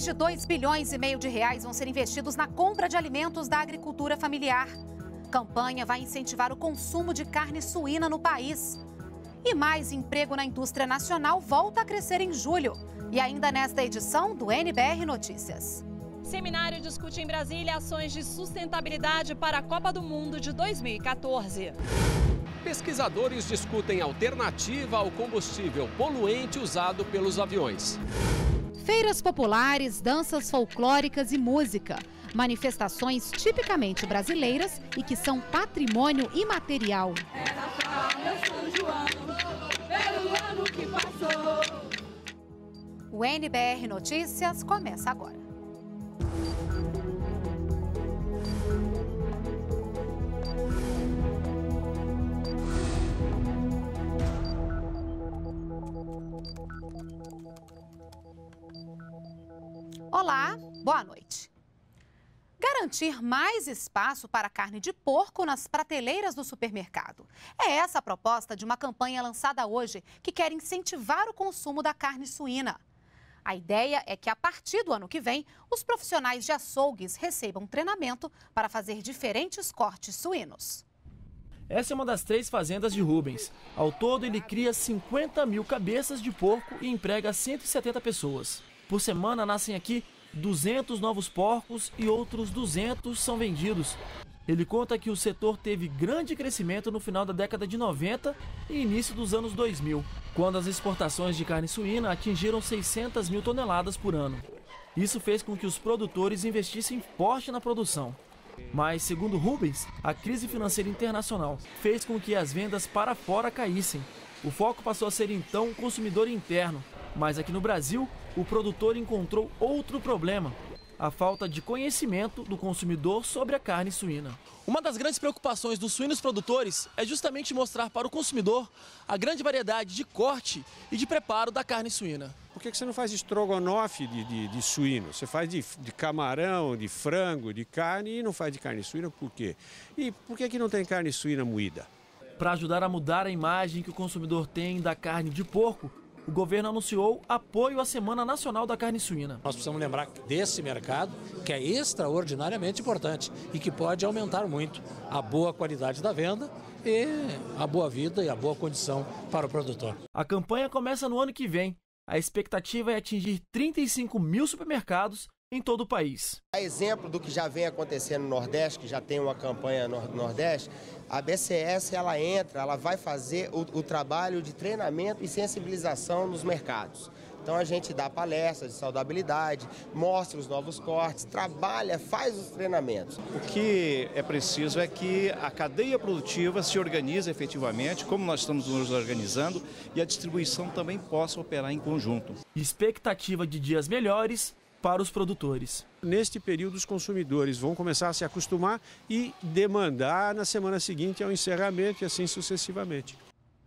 Mais de 2,5 bilhões de reais vão ser investidos na compra de alimentos da agricultura familiar. Campanha vai incentivar o consumo de carne suína no país. E mais emprego na indústria nacional volta a crescer em julho. E ainda nesta edição do NBR Notícias. Seminário discute em Brasília ações de sustentabilidade para a Copa do Mundo de 2014. Pesquisadores discutem alternativa ao combustível poluente usado pelos aviões. Feiras populares, danças folclóricas e música. Manifestações tipicamente brasileiras e que são patrimônio imaterial. O NBR Notícias começa agora. Olá, boa noite. Garantir mais espaço para a carne de porco nas prateleiras do supermercado. É essa a proposta de uma campanha lançada hoje que quer incentivar o consumo da carne suína. A ideia é que, a partir do ano que vem, os profissionais de açougues recebam treinamento para fazer diferentes cortes suínos. Essa é uma das 3 fazendas de Rubens. Ao todo, ele cria 50 mil cabeças de porco e emprega 170 pessoas. Por semana, nascem aqui 200 novos porcos e outros 200 são vendidos. Ele conta que o setor teve grande crescimento no final da década de 90 e início dos anos 2000, quando as exportações de carne suína atingiram 600 mil toneladas por ano. Isso fez com que os produtores investissem forte na produção. Mas, segundo Rubens, a crise financeira internacional fez com que as vendas para fora caíssem. O foco passou a ser então o consumidor interno. Mas aqui no Brasil, o produtor encontrou outro problema: a falta de conhecimento do consumidor sobre a carne suína. Uma das grandes preocupações dos suínos produtores é justamente mostrar para o consumidor a grande variedade de corte e de preparo da carne suína. Por que você não faz estrogonofe de suíno? Você faz de camarão, de frango, de carne e não faz de carne suína? Por quê? E por que não tem carne suína moída? Para ajudar a mudar a imagem que o consumidor tem da carne de porco, o governo anunciou apoio à Semana Nacional da Carne Suína. Nós precisamos lembrar desse mercado, que é extraordinariamente importante e que pode aumentar muito a boa qualidade da venda e a boa vida e a boa condição para o produtor. A campanha começa no ano que vem. A expectativa é atingir 35 mil supermercados em todo o país. A exemplo do que já vem acontecendo no Nordeste, que já tem uma campanha no Nordeste, a BCS ela vai fazer o trabalho de treinamento e sensibilização nos mercados. Então a gente dá palestras de saudabilidade, mostra os novos cortes, trabalha, faz os treinamentos. O que é preciso é que a cadeia produtiva se organize efetivamente, como nós estamos nos organizando, e a distribuição também possa operar em conjunto. Expectativa de dias melhores para os produtores. Neste período, os consumidores vão começar a se acostumar e demandar na semana seguinte ao encerramento e assim sucessivamente.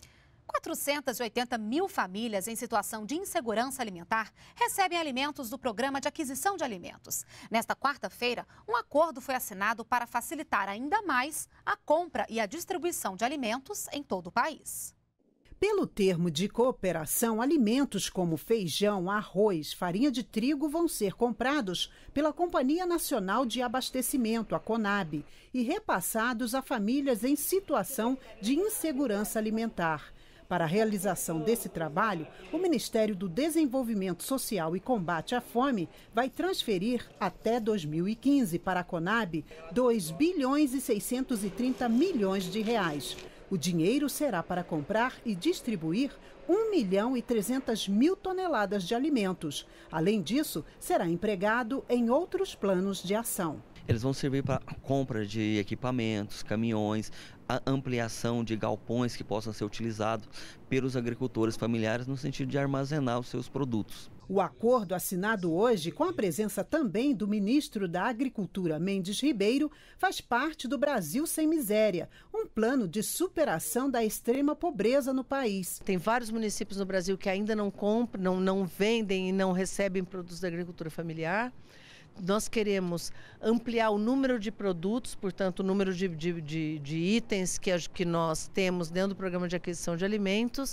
480 mil famílias em situação de insegurança alimentar recebem alimentos do Programa de Aquisição de Alimentos. Nesta quarta-feira, um acordo foi assinado para facilitar ainda mais a compra e a distribuição de alimentos em todo o país. Pelo termo de cooperação, alimentos como feijão, arroz, farinha de trigo vão ser comprados pela Companhia Nacional de Abastecimento, a CONAB, e repassados a famílias em situação de insegurança alimentar. Para a realização desse trabalho, o Ministério do Desenvolvimento Social e Combate à Fome vai transferir até 2015 para a CONAB 2 bilhões e 630 milhões de reais. O dinheiro será para comprar e distribuir 1 milhão e 300 mil toneladas de alimentos. Além disso, será empregado em outros planos de ação. Eles vão servir para a compra de equipamentos, caminhões, a ampliação de galpões que possam ser utilizados pelos agricultores familiares no sentido de armazenar os seus produtos. O acordo assinado hoje, com a presença também do ministro da Agricultura, Mendes Ribeiro, faz parte do Brasil Sem Miséria, um plano de superação da extrema pobreza no país. Tem vários municípios no Brasil que ainda não compram, não vendem e não recebem produtos da agricultura familiar. Nós queremos ampliar o número de produtos, portanto, o número de itens que nós temos dentro do Programa de Aquisição de Alimentos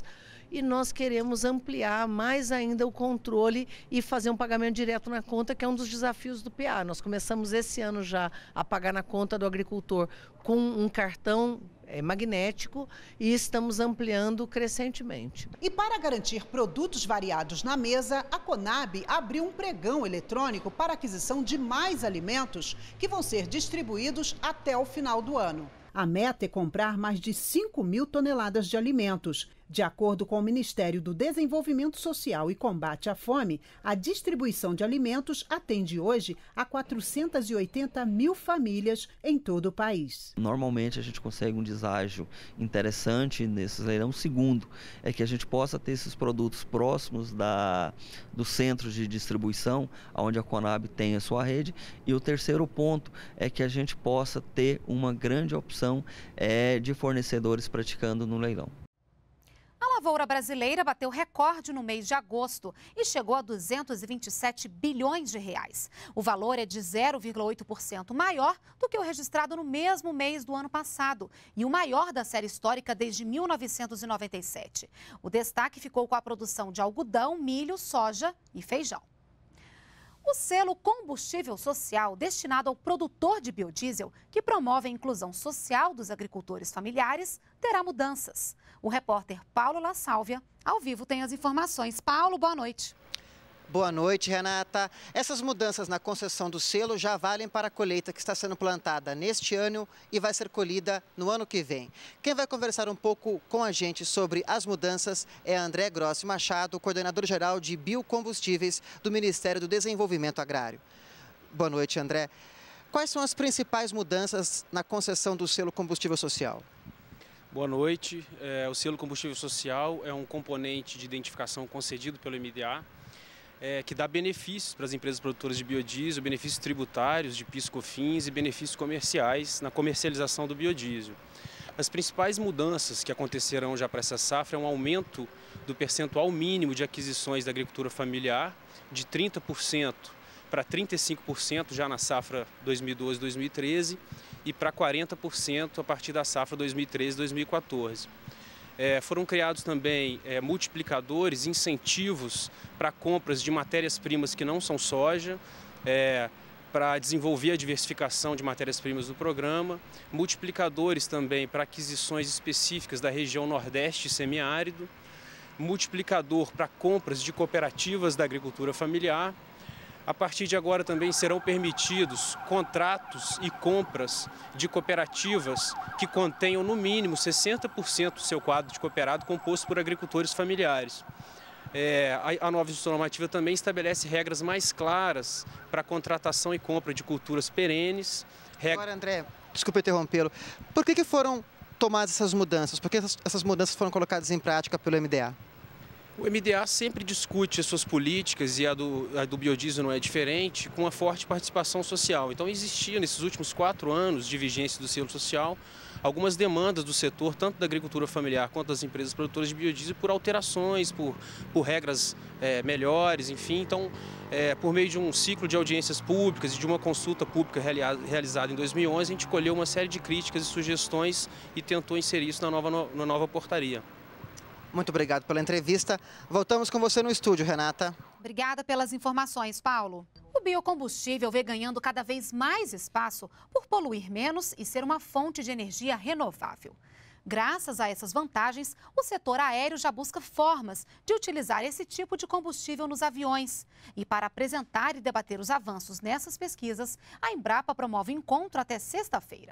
e nós queremos ampliar mais ainda o controle e fazer um pagamento direto na conta, que é um dos desafios do PA. Nós começamos esse ano já a pagar na conta do agricultor com um cartão magnético e estamos ampliando crescentemente. E para garantir produtos variados na mesa, a Conab abriu um pregão eletrônico para aquisição de mais alimentos que vão ser distribuídos até o final do ano. A meta é comprar mais de 5.000 toneladas de alimentos. De acordo com o Ministério do Desenvolvimento Social e Combate à Fome, a distribuição de alimentos atende hoje a 480 mil famílias em todo o país. Normalmente a gente consegue um deságio interessante nesse leilão. Segundo, é que a gente possa ter esses produtos próximos dos centros de distribuição, onde a Conab tem a sua rede. E o terceiro ponto é que a gente possa ter uma grande opção de fornecedores praticando no leilão. A lavoura brasileira bateu recorde no mês de agosto e chegou a 227 bilhões de reais. O valor é de 0,8% maior do que o registrado no mesmo mês do ano passado e o maior da série histórica desde 1997. O destaque ficou com a produção de algodão, milho, soja e feijão. O selo Combustível Social, destinado ao produtor de biodiesel, que promove a inclusão social dos agricultores familiares, terá mudanças. O repórter Paulo La Sálvia, ao vivo, tem as informações. Paulo, boa noite. Boa noite, Renata. Essas mudanças na concessão do selo já valem para a colheita que está sendo plantada neste ano e vai ser colhida no ano que vem. Quem vai conversar um pouco com a gente sobre as mudanças é André Grossi Machado, coordenador-geral de biocombustíveis do Ministério do Desenvolvimento Agrário. Boa noite, André. Quais são as principais mudanças na concessão do selo Combustível Social? Boa noite. O selo Combustível Social é um componente de identificação concedido pelo MDA, que dá benefícios para as empresas produtoras de biodiesel, benefícios tributários de PIS, COFINS e benefícios comerciais na comercialização do biodiesel. As principais mudanças que acontecerão já para essa safra é um aumento do percentual mínimo de aquisições da agricultura familiar de 30% para 35% já na safra 2012-2013 e para 40% a partir da safra 2013-2014. Foram criados também multiplicadores, incentivos para compras de matérias-primas que não são soja, para desenvolver a diversificação de matérias-primas do programa, multiplicadores também para aquisições específicas da região Nordeste e semiárido, multiplicador para compras de cooperativas da agricultura familiar. A partir de agora também serão permitidos contratos e compras de cooperativas que contenham no mínimo 60% do seu quadro de cooperado composto por agricultores familiares. A nova instrução normativa também estabelece regras mais claras para a contratação e compra de culturas perenes. Agora, André, desculpa interrompê-lo, por que foram tomadas essas mudanças? Por que essas mudanças foram colocadas em prática pelo MDA? O MDA sempre discute as suas políticas e a do biodiesel não é diferente, com uma forte participação social. Então existia nesses últimos 4 anos de vigência do selo social algumas demandas do setor, tanto da agricultura familiar quanto das empresas produtoras de biodiesel, por alterações, por regras melhores, enfim. Então, por meio de um ciclo de audiências públicas e de uma consulta pública realizada em 2011, a gente colheu uma série de críticas e sugestões e tentou inserir isso na nova portaria. Muito obrigado pela entrevista. Voltamos com você no estúdio, Renata. Obrigada pelas informações, Paulo. O biocombustível vem ganhando cada vez mais espaço por poluir menos e ser uma fonte de energia renovável. Graças a essas vantagens, o setor aéreo já busca formas de utilizar esse tipo de combustível nos aviões. E para apresentar e debater os avanços nessas pesquisas, a Embrapa promove um encontro até sexta-feira.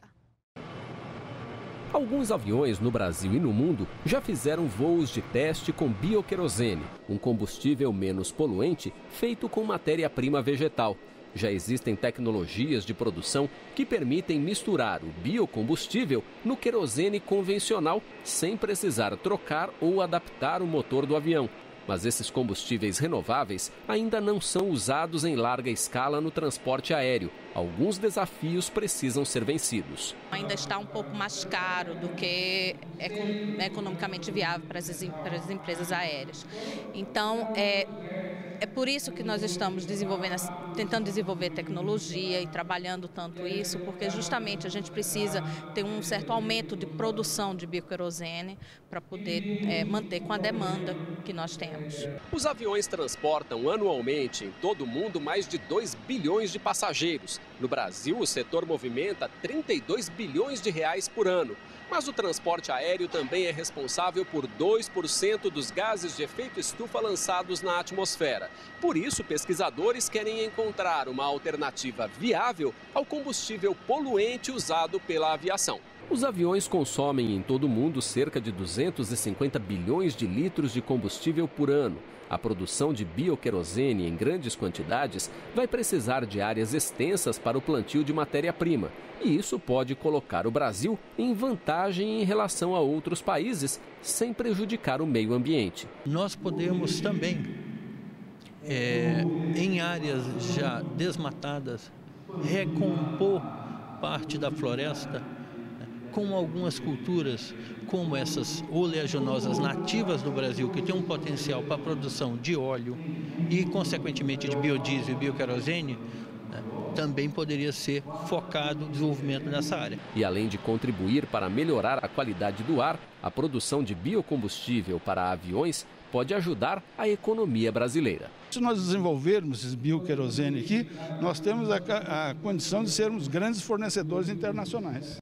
Alguns aviões no Brasil e no mundo já fizeram voos de teste com bioquerosene, um combustível menos poluente feito com matéria-prima vegetal. Já existem tecnologias de produção que permitem misturar o biocombustível no querosene convencional sem precisar trocar ou adaptar o motor do avião. Mas esses combustíveis renováveis ainda não são usados em larga escala no transporte aéreo. Alguns desafios precisam ser vencidos. Ainda está um pouco mais caro do que é economicamente viável para as empresas aéreas. Então, É por isso que nós estamos tentando desenvolver tecnologia e trabalhando tanto isso, porque justamente a gente precisa ter um certo aumento de produção de bioquerosene para poder manter com a demanda que nós temos. Os aviões transportam anualmente em todo o mundo mais de 2 bilhões de passageiros. No Brasil, o setor movimenta 32 bilhões de reais por ano. Mas o transporte aéreo também é responsável por 2% dos gases de efeito estufa lançados na atmosfera. Por isso, pesquisadores querem encontrar uma alternativa viável ao combustível poluente usado pela aviação. Os aviões consomem em todo o mundo cerca de 250 bilhões de litros de combustível por ano. A produção de bioquerosene em grandes quantidades vai precisar de áreas extensas para o plantio de matéria-prima. E isso pode colocar o Brasil em vantagem em relação a outros países, sem prejudicar o meio ambiente. Nós podemos também, em áreas já desmatadas, recompor parte da floresta com algumas culturas, como essas oleaginosas nativas do Brasil, que tem um potencial para a produção de óleo e, consequentemente, de biodiesel e bioquerosene, também poderia ser focado o desenvolvimento dessa área. E além de contribuir para melhorar a qualidade do ar, a produção de biocombustível para aviões pode ajudar a economia brasileira. Se nós desenvolvermos esse bioquerosene aqui, nós temos a condição de sermos grandes fornecedores internacionais.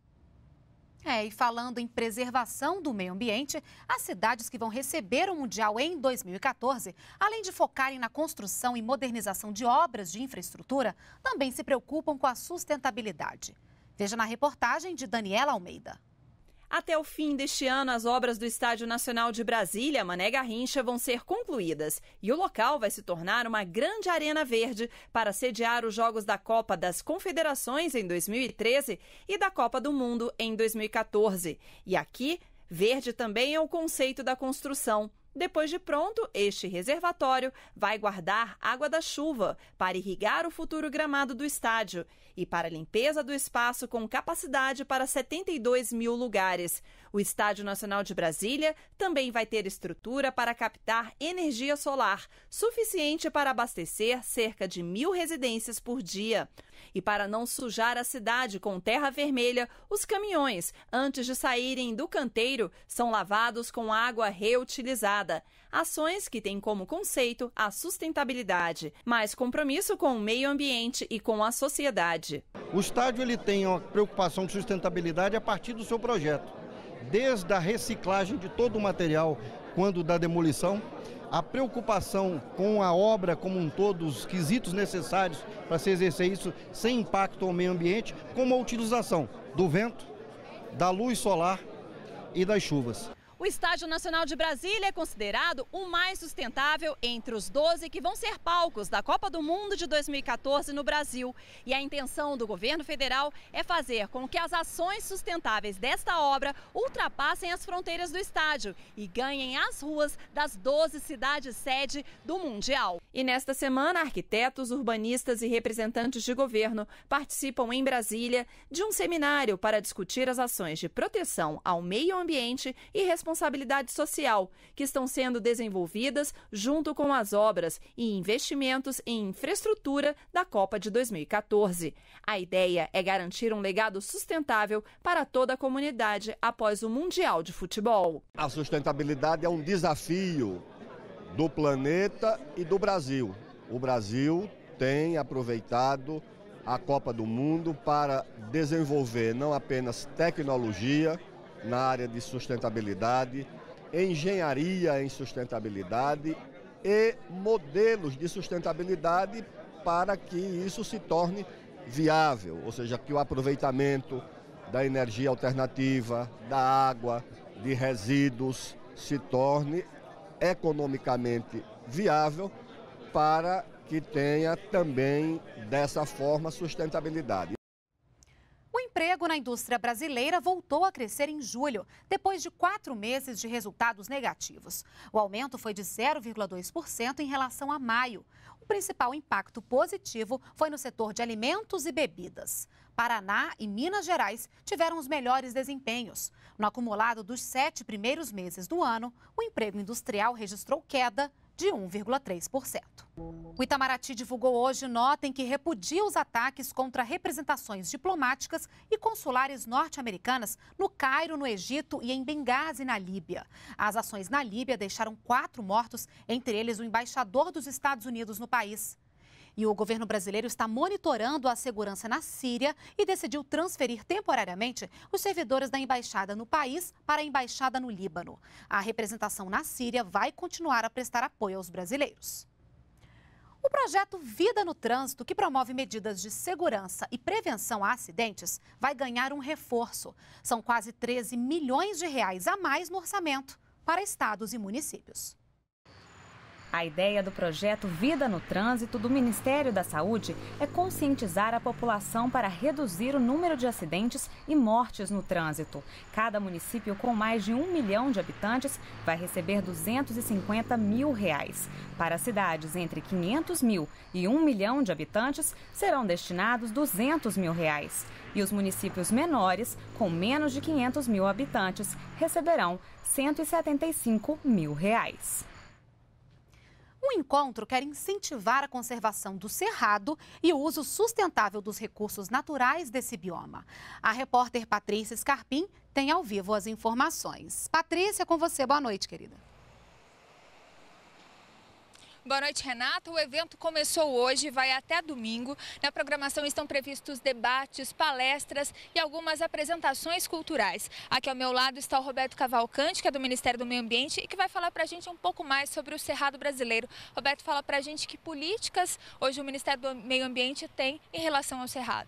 E falando em preservação do meio ambiente, as cidades que vão receber o Mundial em 2014, além de focarem na construção e modernização de obras de infraestrutura, também se preocupam com a sustentabilidade. Veja na reportagem de Daniela Almeida. Até o fim deste ano, as obras do Estádio Nacional de Brasília, Mané Garrincha, vão ser concluídas. E o local vai se tornar uma grande arena verde para sediar os Jogos da Copa das Confederações em 2013 e da Copa do Mundo em 2014. E aqui, verde também é o conceito da construção. Depois de pronto, este reservatório vai guardar água da chuva para irrigar o futuro gramado do estádio e para a limpeza do espaço com capacidade para 72 mil lugares. O Estádio Nacional de Brasília também vai ter estrutura para captar energia solar, suficiente para abastecer cerca de 1.000 residências por dia. E para não sujar a cidade com terra vermelha, os caminhões, antes de saírem do canteiro, são lavados com água reutilizada. Ações que têm como conceito a sustentabilidade, mais compromisso com o meio ambiente e com a sociedade. O estádio ele tem uma preocupação de sustentabilidade a partir do seu projeto. Desde a reciclagem de todo o material, quando da demolição, a preocupação com a obra como um todo, os quesitos necessários para se exercer isso sem impacto ao meio ambiente, como a utilização do vento, da luz solar e das chuvas. O Estádio Nacional de Brasília é considerado o mais sustentável entre os 12 que vão ser palcos da Copa do Mundo de 2014 no Brasil. E a intenção do governo federal é fazer com que as ações sustentáveis desta obra ultrapassem as fronteiras do estádio e ganhem as ruas das 12 cidades sede do Mundial. E nesta semana, arquitetos, urbanistas e representantes de governo participam em Brasília de um seminário para discutir as ações de proteção ao meio ambiente e responsabilidade social que estão sendo desenvolvidas junto com as obras e investimentos em infraestrutura da Copa de 2014. A ideia é garantir um legado sustentável para toda a comunidade após o Mundial de Futebol. A sustentabilidade é um desafio do planeta e do Brasil. O Brasil tem aproveitado a Copa do Mundo para desenvolver não apenas tecnologia na área de sustentabilidade, engenharia em sustentabilidade e modelos de sustentabilidade para que isso se torne viável, ou seja, que o aproveitamento da energia alternativa, da água, de resíduos se torne economicamente viável para que tenha também dessa forma sustentabilidade. O emprego na indústria brasileira voltou a crescer em julho, depois de 4 meses de resultados negativos. O aumento foi de 0,2% em relação a maio. O principal impacto positivo foi no setor de alimentos e bebidas. Paraná e Minas Gerais tiveram os melhores desempenhos. No acumulado dos 7 primeiros meses do ano, o emprego industrial registrou queda de 1,3%. O Itamaraty divulgou hoje nota em que repudia os ataques contra representações diplomáticas e consulares norte-americanas no Cairo, no Egito e em Benghazi, na Líbia. As ações na Líbia deixaram 4 mortos, entre eles o embaixador dos Estados Unidos no país. E o governo brasileiro está monitorando a segurança na Síria e decidiu transferir temporariamente os servidores da embaixada no país para a embaixada no Líbano. A representação na Síria vai continuar a prestar apoio aos brasileiros. O projeto Vida no Trânsito, que promove medidas de segurança e prevenção a acidentes, vai ganhar um reforço. São quase 13 milhões de reais a mais no orçamento para estados e municípios. A ideia do projeto Vida no Trânsito do Ministério da Saúde é conscientizar a população para reduzir o número de acidentes e mortes no trânsito. Cada município com mais de 1 milhão de habitantes vai receber R$ 250 mil. Para cidades entre 500 mil e 1 milhão de habitantes, serão destinados R$ 200 mil. E os municípios menores, com menos de 500 mil habitantes, receberão R$ 175 mil. O encontro quer incentivar a conservação do cerrado e o uso sustentável dos recursos naturais desse bioma. A repórter Patrícia Scarpim tem ao vivo as informações. Patrícia, com você. Boa noite, querida. Boa noite, Renata. O evento começou hoje e vai até domingo. Na programação estão previstos debates, palestras e algumas apresentações culturais. Aqui ao meu lado está o Roberto Cavalcante, que é do Ministério do Meio Ambiente e que vai falar para a gente um pouco mais sobre o Cerrado brasileiro. Roberto, fala para a gente que políticas hoje o Ministério do Meio Ambiente tem em relação ao Cerrado.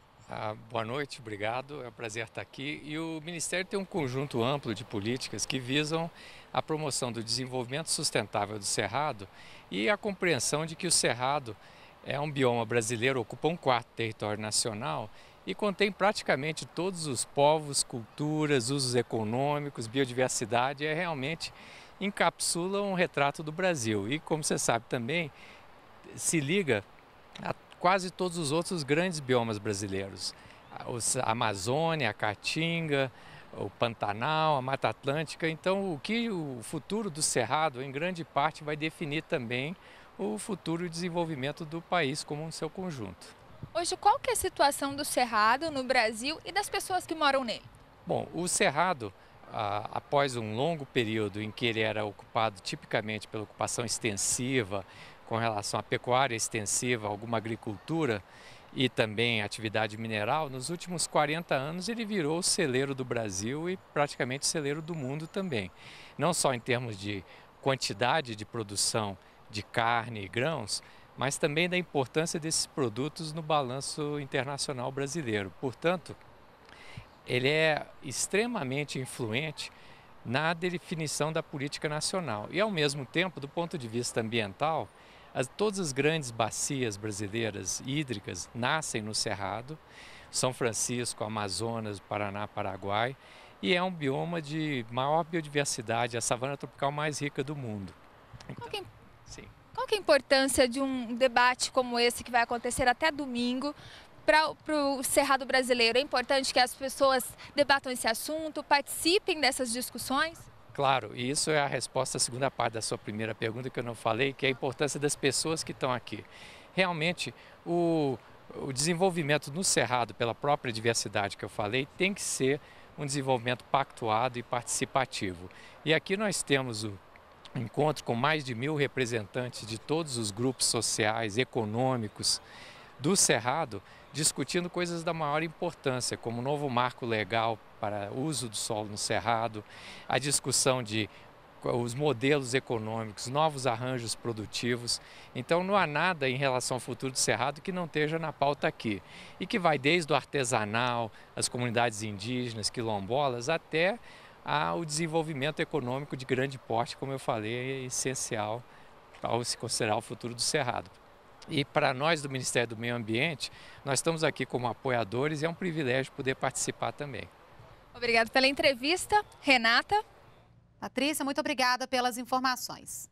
Boa noite, obrigado. É um prazer estar aqui. E o Ministério tem um conjunto amplo de políticas que visam a promoção do desenvolvimento sustentável do Cerrado e a compreensão de que o Cerrado é um bioma brasileiro, ocupa 1/4 do território nacional e contém praticamente todos os povos, culturas, usos econômicos, biodiversidade, realmente encapsula um retrato do Brasil. E, como você sabe também, se liga a quase todos os outros grandes biomas brasileiros. A Amazônia, a Caatinga, o Pantanal, a Mata Atlântica. Então, o futuro do Cerrado, em grande parte, vai definir também o futuro desenvolvimento do país como um seu conjunto. Hoje, qual que é a situação do Cerrado no Brasil e das pessoas que moram nele? Bom, o Cerrado, após um longo período em que ele era ocupado tipicamente pela ocupação extensiva, com relação à pecuária extensiva, alguma agricultura e também atividade mineral, nos últimos 40 anos ele virou o celeiro do Brasil e praticamente celeiro do mundo também. Não só em termos de quantidade de produção de carne e grãos, mas também da importância desses produtos no balanço internacional brasileiro. Portanto, ele é extremamente influente na definição da política nacional. E, ao mesmo tempo, do ponto de vista ambiental, todas as grandes bacias brasileiras hídricas nascem no Cerrado, São Francisco, Amazonas, Paraná, Paraguai, e é um bioma de maior biodiversidade, a savana tropical mais rica do mundo. Qual que é a importância de um debate como esse que vai acontecer até domingo para o Cerrado brasileiro? É importante que as pessoas debatam esse assunto, participem dessas discussões? Claro, e isso é a resposta à segunda parte da sua primeira pergunta que eu não falei, que é a importância das pessoas que estão aqui. Realmente, o desenvolvimento no Cerrado, pela própria diversidade que eu falei, tem que ser um desenvolvimento pactuado e participativo. E aqui nós temos o encontro com mais de 1.000 representantes de todos os grupos sociais, econômicos do Cerrado, discutindo coisas da maior importância, como o novo marco legal para uso do solo no Cerrado, a discussão de os modelos econômicos, novos arranjos produtivos. Então não há nada em relação ao futuro do Cerrado que não esteja na pauta aqui. E que vai desde o artesanal, as comunidades indígenas, quilombolas, até o desenvolvimento econômico de grande porte, como eu falei, é essencial ao se considerar o futuro do Cerrado. E para nós do Ministério do Meio Ambiente, nós estamos aqui como apoiadores e é um privilégio poder participar também. Obrigada pela entrevista, Renata. Patrícia, muito obrigada pelas informações.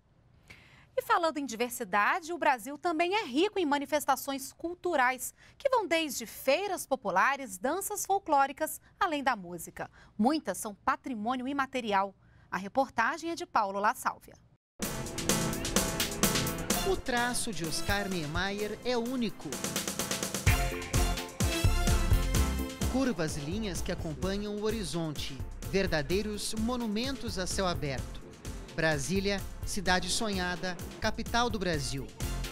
E falando em diversidade, o Brasil também é rico em manifestações culturais, que vão desde feiras populares, danças folclóricas, além da música. Muitas são patrimônio imaterial. A reportagem é de Paulo La Sálvia. O traço de Oscar Niemeyer é único. Curvas e linhas que acompanham o horizonte, verdadeiros monumentos a céu aberto. Brasília, cidade sonhada, capital do Brasil.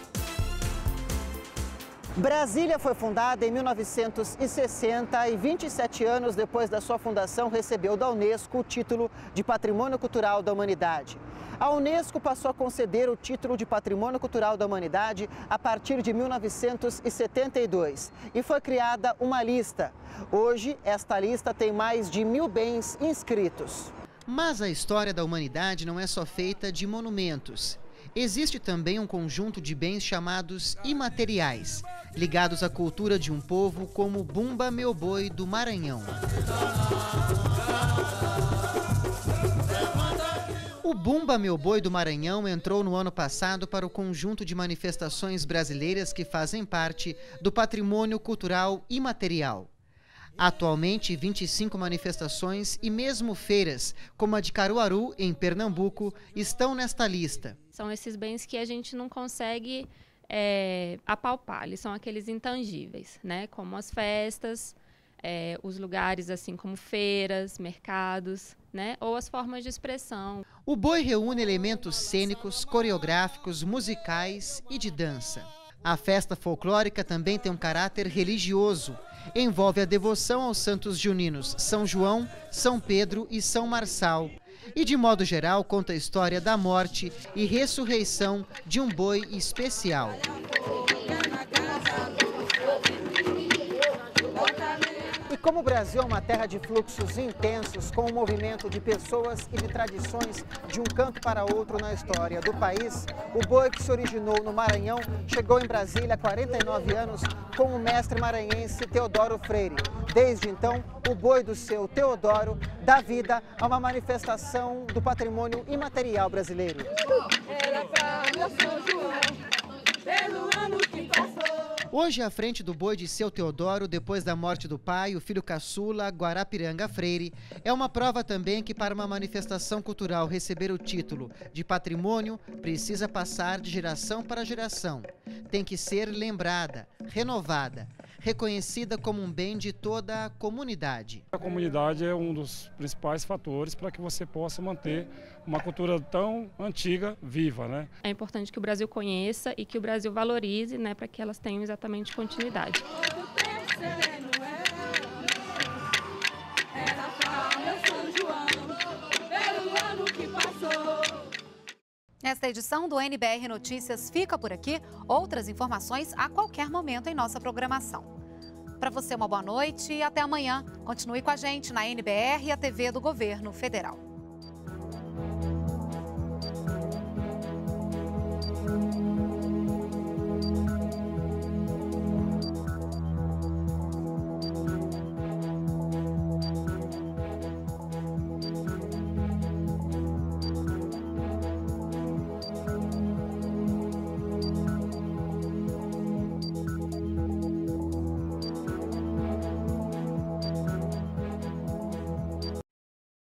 Brasília foi fundada em 1960 e 27 anos depois da sua fundação recebeu da Unesco o título de Patrimônio Cultural da Humanidade. A Unesco passou a conceder o título de Patrimônio Cultural da Humanidade a partir de 1972 e foi criada uma lista. Hoje, esta lista tem mais de 1.000 bens inscritos. Mas a história da humanidade não é só feita de monumentos. Existe também um conjunto de bens chamados imateriais, ligados à cultura de um povo como Bumba Meu Boi do Maranhão. O Bumba Meu Boi do Maranhão entrou no ano passado para o conjunto de manifestações brasileiras que fazem parte do patrimônio cultural imaterial. Atualmente, 25 manifestações e mesmo feiras, como a de Caruaru, em Pernambuco, estão nesta lista. São esses bens que a gente não consegue apalpar, eles são aqueles intangíveis, né? Como as festas, os lugares assim como feiras, mercados, né? Ou as formas de expressão. O boi reúne elementos cênicos, coreográficos, musicais e de dança. A festa folclórica também tem um caráter religioso. Envolve a devoção aos santos juninos São João, São Pedro e São Marçal. E, de modo geral, conta a história da morte e ressurreição de um boi especial. E como o Brasil é uma terra de fluxos intensos, com o movimento de pessoas e de tradições de um canto para outro na história do país, o boi que se originou no Maranhão chegou em Brasília há 49 anos com o mestre maranhense Teodoro Freire. Desde então, o boi do seu Teodoro dá vida a uma manifestação do patrimônio imaterial brasileiro. Hoje, à frente do boi de seu Teodoro, depois da morte do pai, o filho caçula, Guarapiranga Freire, é uma prova também que para uma manifestação cultural receber o título de patrimônio, precisa passar de geração para geração. Tem que ser lembrada, renovada, reconhecida como um bem de toda a comunidade. A comunidade é um dos principais fatores para que você possa manter uma cultura tão antiga viva, né? É importante que o Brasil conheça e que o Brasil valorize, né, para que elas tenham exatamente continuidade. Esta edição do NBR Notícias fica por aqui. Outras informações a qualquer momento em nossa programação. Para você, uma boa noite e até amanhã. Continue com a gente na NBR e a TV do Governo Federal.